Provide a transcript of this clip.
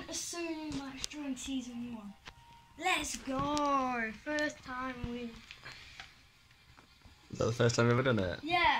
a solo match during season 1. Let's go! First time we... Is that the first time you've ever done it? Yeah.